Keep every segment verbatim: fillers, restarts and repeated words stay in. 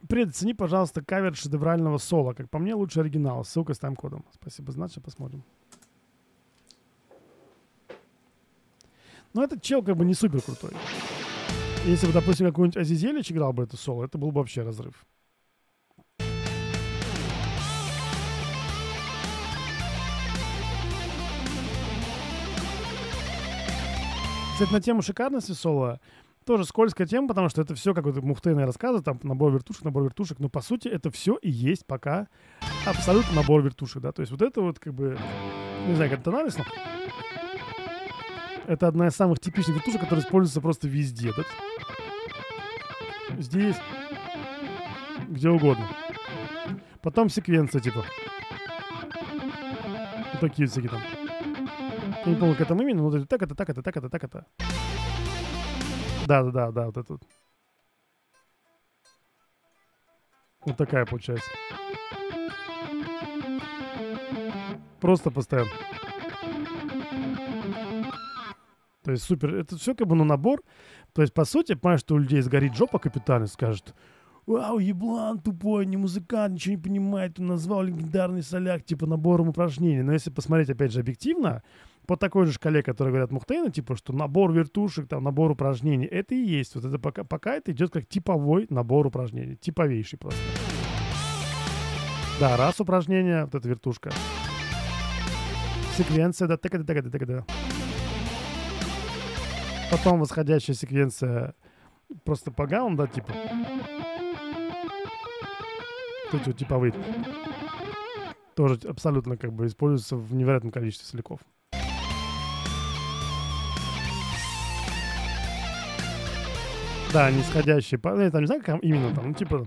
Привет, цени, пожалуйста, кавер шедеврального соло. Как по мне, лучше оригинал. Ссылка с тайм-кодом. Спасибо, значит, посмотрим. Но этот чел как бы не супер крутой. Если бы, допустим, какой-нибудь Азизелич играл бы это соло, это был бы вообще разрыв. Кстати, на тему шикарности соло тоже скользкая тема, потому что это все какой-то мухтейные рассказы, там набор вертушек, набор вертушек, но по сути это все и есть пока абсолютно набор вертушек, да, то есть вот это вот как бы, не знаю, как это анализ, но это одна из самых типичных вертушек, которая используется просто везде, да? Здесь, где угодно. Потом секвенция, типа. Вот такие вот всякие там. Я не помню, как это именно, но вот это так, это так, это так, это так, это. Да-да-да, да, вот это вот. Вот такая получается. Просто постоянно. То есть супер. Это все как бы ну, набор. То есть, по сути, понимаешь, что у людей сгорит жопа капитально, скажет: вау, еблан тупой, не музыкант, ничего не понимает, он назвал легендарный соляк, типа, набором упражнений. Но если посмотреть, опять же, объективно, по такой же шкале, которой говорят Мухтейна, типа, что набор вертушек, там, набор упражнений, это и есть. Вот это пока, пока это идет как типовой набор упражнений. Типовейший просто. Да, раз упражнение, вот эта вертушка. Секвенция, да, так-да, так-да, так-да. Потом восходящая секвенция просто по гаунам, да, типа. Тут вот типовые. Тоже абсолютно как бы используются в невероятном количестве соляков. Да, нисходящие. Я там не знаю, как именно там, ну типа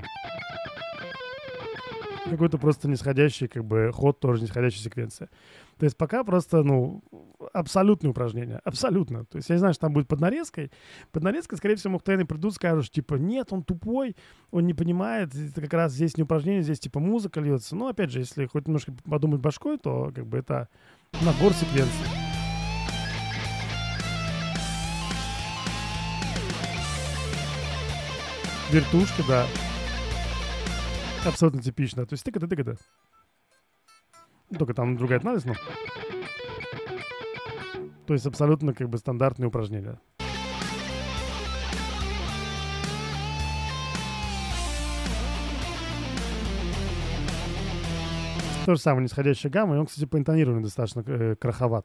какой-то просто нисходящий как бы ход, тоже нисходящая секвенция. То есть пока просто, ну, абсолютные упражнения. Абсолютно. То есть я не знаю, что там будет под нарезкой. Под нарезкой, скорее всего, Мухтейны придут, скажут, типа, нет, он тупой, он не понимает, это как раз здесь не упражнение, здесь типа музыка льется. Но опять же, если хоть немножко подумать башкой, то как бы это набор секвенций. Вертушки, да. Абсолютно типично. То есть тыка-да-тыка-да. Только там другая анализ, но... То есть абсолютно как бы стандартные упражнения. То же самое, нисходящая гамма, и он, кстати, по интонированию достаточно э, краховат.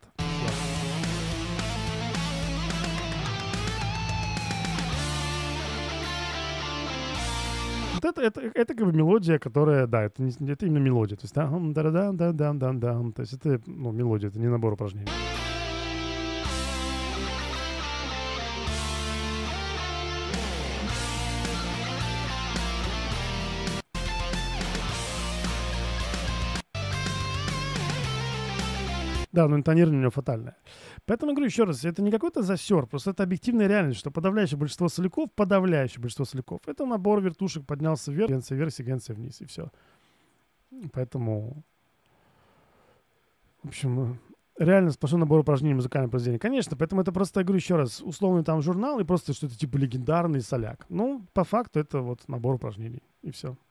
Вот это, это, это как бы мелодия, которая, да, это, не, это именно мелодия. То есть, да, да, да, да, да, да, да. То есть это, ну, мелодия, это не набор упражнений. Да, но интонирование у него фатальное. Поэтому я говорю еще раз, это не какой-то засер, просто это объективная реальность, что подавляющее большинство соляков, подавляющее большинство соляков, это набор вертушек поднялся вверх, секвенция вверх, секвенция вниз, и все. Поэтому, в общем, реально сплошной набор упражнений музыкального произведения. Конечно, поэтому это просто, я говорю еще раз, условный там журнал, и просто что-то типа легендарный соляк. Ну, по факту это вот набор упражнений, и все.